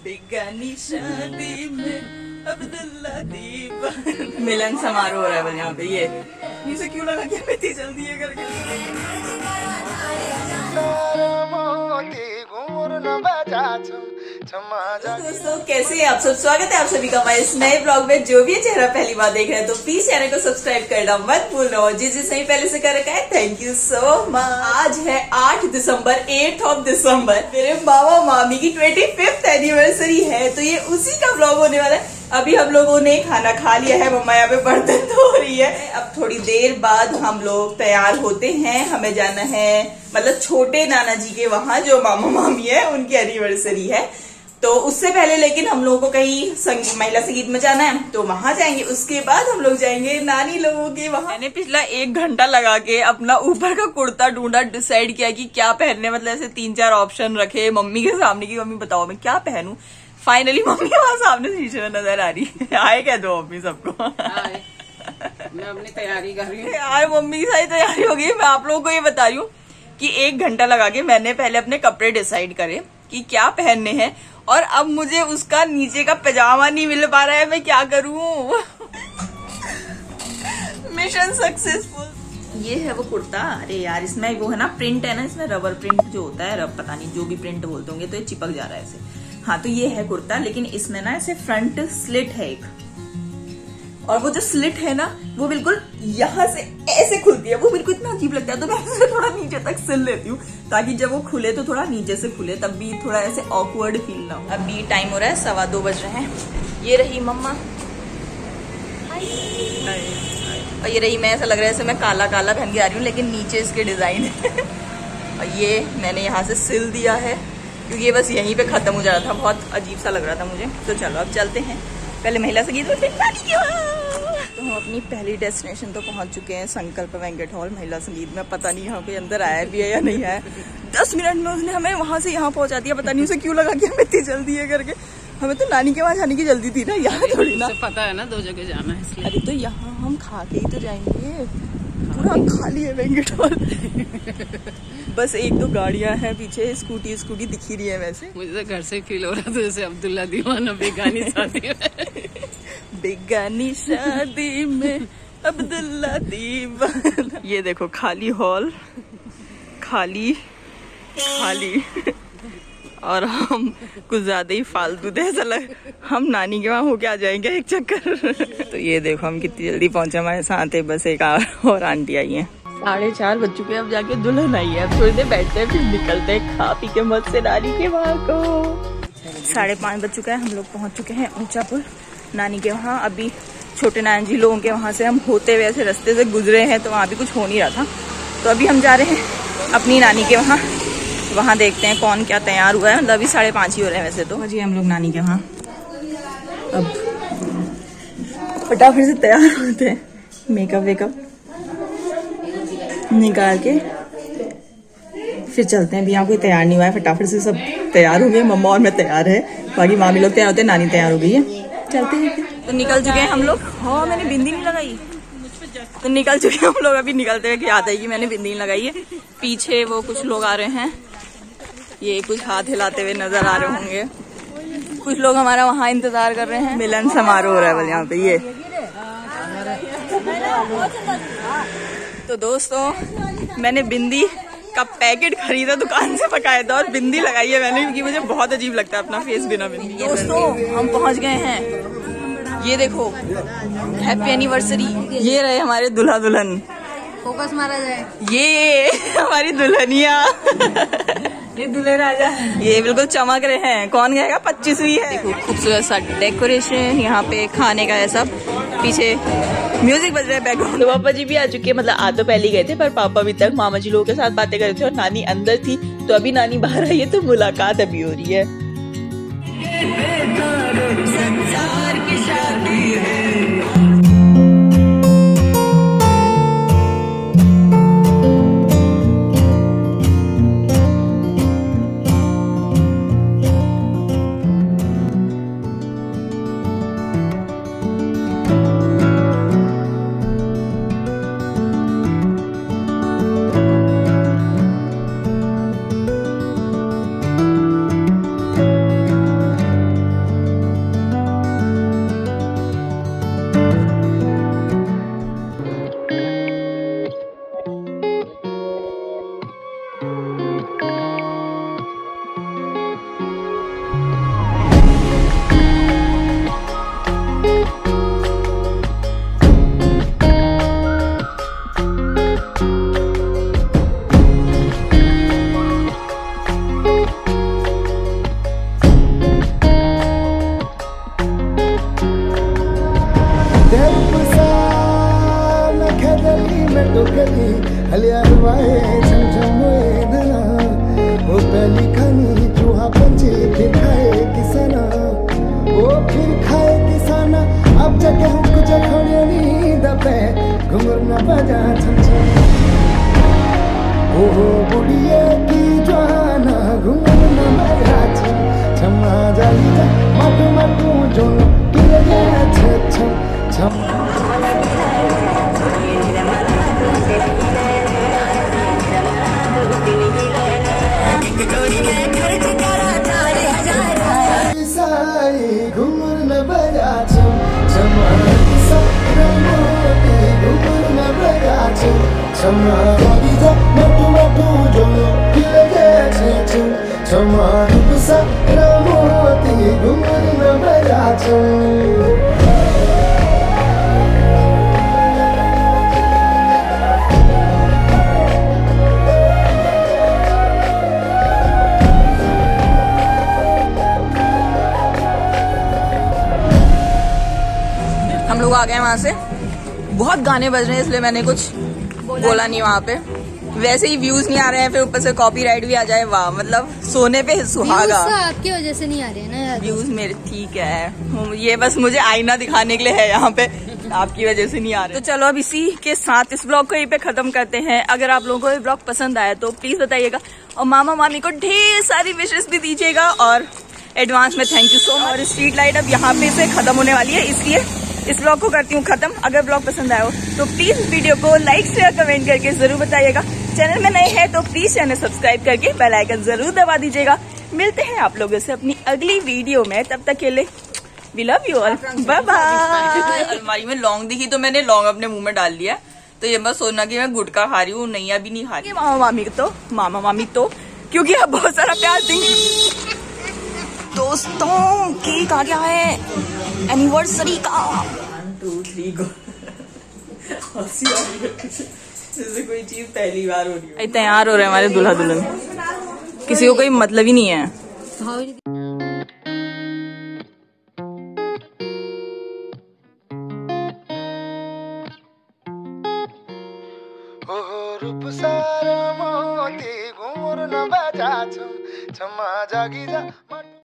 बेगानी शादी में अब्दुल्ला दीवान। मिलन समारोह हो रहा है यहाँ पे। ये मुझे क्यों लगा कि मैं इतनी जल्दी है करके। दोस्तों कैसे हैं आप सब, स्वागत है आप सभी का हमारे इस नए ब्लॉग में। जो भी चेहरा पहली बार देख रहे हैं तो प्लीज चैनल को सब्सक्राइब करना मत भूलना, और जिसने ही पहले से कर रखा है थैंक यू सो मच। आज है 8 दिसंबर, 8 दिसंबर, मेरे मामा मामी की 25th एनिवर्सरी है, तो ये उसी का ब्लॉग होने वाला है। अभी हम लोगों ने खाना खा लिया है, मम्मा यहाँ पे बर्तन धो रही है। अब थोड़ी देर बाद हम लोग तैयार होते हैं, हमें जाना है मतलब छोटे नाना जी के वहाँ, जो मामा मामी है उनकी एनिवर्सरी है। तो उससे पहले लेकिन हम लोगों को कहीं महिला संगीत में जाना है, तो वहां जाएंगे। उसके बाद हम लोग जाएंगे नानी लोगों के वहां। मैंने पिछला 1 घंटा लगा के अपना ऊपर का कुर्ता ढूंढा, डिसाइड किया कि क्या पहनने, मतलब ऐसे 3-4 ऑप्शन रखे मम्मी के सामने की मम्मी बताओ मैं क्या पहनूं। फाइनली मम्मी वहां सामने शीशे में नजर आ रही है। आए कह दो मम्मी सबको। मैं अपनी तैयारी कर रही हूँ यार, मम्मी की सारी तैयारी हो गई। मैं आप लोगों को ये बता रही हूँ कि 1 घंटा लगा के मैंने पहले अपने कपड़े डिसाइड करे कि क्या पहनने हैं, और अब मुझे उसका नीचे का पजामा नहीं मिल पा रहा है। मैं क्या करूं। Mission successful. ये है वो कुर्ता। अरे यार, इसमें वो है ना प्रिंट है ना, इसमें रबर प्रिंट जो होता है, रब पता नहीं जो भी प्रिंट बोलते होंगे, तो ये चिपक जा रहा है ऐसे। हाँ, तो ये है कुर्ता, लेकिन इसमें ना ऐसे फ्रंट स्लिट है एक, और वो जो स्लिट है ना वो बिल्कुल यहाँ से ऐसे खुलती है। वो मेरे को इतना अजीब लगता है, तो मैं ऐसे थोड़ा नीचे तक सिल लेती हूँ ताकि जब वो खुले तो थोड़ा नीचे से खुले, तब भी थोड़ा ऐसे ऑकवर्ड फील ना हो। अभी टाइम हो रहा है 2:15 बज रहे हैं। ये रही मम्मा, और ये रही मैं। ऐसा लग रहा है जैसे मैं काला काला पहन के आ रही हूँ, लेकिन नीचे इसके डिजाइन है। और ये मैंने यहाँ से सिल दिया है क्योंकि ये बस यहीं पे खत्म हो जा रहा था, बहुत अजीब सा लग रहा था मुझे। तो चलो अब चलते हैं, पहले महिला संगीत और फिर नानी के वहाँ। तो हम अपनी पहली डेस्टिनेशन तो पहुंच चुके हैं, संकल्प वेंकट हॉल महिला संगीत में। पता नहीं यहाँ पे अंदर आया भी है या नहीं आया। 10 मिनट में उसने हमें वहां से यहाँ पहुंचा दिया। पता नहीं उसे क्यों लगा कि हमें इतनी जल्दी है करके। हमें तो नानी के वहाँ जाने की जल्दी थी ना, यहाँ थोड़ी ना। पता है ना 2 जगह जाना है इसलिए। अरे तो यहाँ हम खा के ही तो जाएंगे, पूरा खाली है वेंकट हॉल। बस 1-2 गाड़ियां हैं पीछे, स्कूटी दिख ही रही है। वैसे मुझे तो घर से फील हो रहा था जैसे अब्दुल्ला दीवाना बेगानी शादी में। बेगानी शादी में अब्दुल्ला दीवाना। ये देखो खाली हॉल, खाली खाली। और हम कुछ ज्यादा ही फालतू थे, ऐसा लग हम नानी के वहाँ होके आ जाएंगे एक चक्कर। तो ये देखो हम कितनी जल्दी पहुंचे, हमारे साथ है बस एक और आंटी आई है। 4:30 बज चुके हैं, अब जाके दुल्हन आई है। अब थोड़ी देर बैठते हैं फिर निकलते हैं खा पी के मत से नानी के वहाँ को। 5:30 बज चुका है, हम लोग पहुँच चुके हैं ऊंचा पुल नानी के वहाँ। अभी छोटे नानी जी लोगों के वहाँ से हम होते हुए ऐसे रास्ते से गुजरे हैं, तो वहाँ भी कुछ हो नहीं रहा था। तो अभी हम जा रहे हैं अपनी नानी के वहाँ। वहाँ देखते हैं कौन क्या तैयार हुआ है। मतलब अभी 5:30 ही हो रहे हैं वैसे तो। जी हम लोग नानी के वहाँ अब फटाफट से तैयार होते हैं, मेकअप वेकअप निकाल के फिर चलते हैं। अभी यहाँ कोई तैयार नहीं हुआ है, फटाफट से सब तैयार हो गए। मम्मा और मैं तैयार है, बाकी मामी लोग तैयार होते हैं, नानी तैयार हो गई है। चलते हैं तो निकल चुके हैं हम लोग। हाँ, मैंने बिंदी नहीं लगाई, तो निकल चुके हैं हम लोग। अभी निकलते हुए याद आएगी मैंने बिंदी नहीं लगाई है। पीछे वो कुछ लोग आ रहे हैं, ये कुछ हाथ हिलाते हुए नजर आ रहे होंगे। कुछ लोग हमारा वहाँ इंतजार कर रहे हैं। मिलन समारोह हो रहा है यहाँ पे। ये तो दोस्तों मैंने बिंदी का पैकेट खरीदा दुकान से बकायदा, और बिंदी लगाई है मैंने क्योंकि मुझे बहुत अजीब लगता है अपना फेस बिना बिंदी। दोस्तों हम पहुंच गए हैं, ये देखो हैप्पी एनिवर्सरी। ये रहे हमारे दूल्हा दुल्हन, फोकस मारा जाए। ये हमारी दुल्हनिया, ये दूल्हे राजा, ये बिल्कुल चमक रहे हैं। कौन गएगा, 25वीं है। देखो खूबसूरत सा डेकोरेशन, यहाँ पे खाने का है सब, पीछे म्यूजिक बज रहा है बैकग्राउंड। पापा जी भी आ चुके हैं, मतलब आ तो पहले गए थे, पर पापा अभी तक मामा जी लोगों के साथ बातें कर रहे थे और नानी अंदर थी। तो अभी नानी बाहर आई है, तो मुलाकात अभी हो रही है। हलिया वाए छम छम होए धना वो पहली खानी चूहा पंछी फिर खाए किसाना वो फिर खाए किसाना अब जगह हम कुछ खोने नहीं दबे घुंघरू न बजा छम छम ओहो बुढ़िया की जवाना घुंघरू न बजा छम छम आ जाई जा मटू मटू जो किले गया छम छम घुंघरू न बजा छम छम घुंघरू न बजा छम छम मटू मटू जो किले गया छम छम मोती घुंघरू न बजा छम हम लोग आ गए वहां से। बहुत गाने बज रहे हैं इसलिए मैंने कुछ बोला नहीं वहां पे। वैसे ही व्यूज नहीं आ रहे हैं, फिर ऊपर से कॉपीराइट भी आ जाए। वाह, मतलब सोने पे सुहागा। आपकी वजह से नहीं आ रहे हैं ना व्यूज मेरे। ठीक है, ये बस मुझे आईना दिखाने के लिए है यहाँ पे, आपकी वजह से नहीं आ रहे। तो चलो अब इसी के साथ इस ब्लॉग को यहीं पे खत्म करते हैं। अगर आप लोगों को ये ब्लॉग पसंद आया तो प्लीज बताइएगा और मामा मामी को ढेर सारी विशेष भी दीजिएगा और एडवांस में थैंक यू सो मच। और स्ट्रीट लाइट अब यहाँ पे से खत्म होने वाली है, इसलिए इस ब्लॉग को करती हूँ खत्म। अगर ब्लॉग पसंद आया हो तो प्लीज वीडियो को लाइक शेयर कमेंट करके जरूर बताइएगा। चैनल में नए हैं तो प्लीज चैनल सब्सक्राइब करके बेल आइकन जरूर दबा दीजिएगा। मिलते हैं आप लोगों से अपनी अगली वीडियो में, तब तक के लिए we love you all, bye bye. अलमारी में लौंग दिखी तो मैंने लौंग अपने मुंह में डाल दिया, तो ये बस सोचना कि मैं गुटखा खा रही हूँ, नहीं अभी नहीं खा रही। मामा मामी तो क्योंकि अब बहुत सारा प्यार देंगे। दोस्तों केक आ गया है एनिवर्सरी का। 1 2 3 गो। जैसे कोई चीज पहली बार हो रही है। तैयार हो रहे हैं हमारे दूल्हा दुल्हन, किसी को कोई मतलब ही नहीं है। रूप सारा मोती घुंघरू न बजा छम छम जागी जा।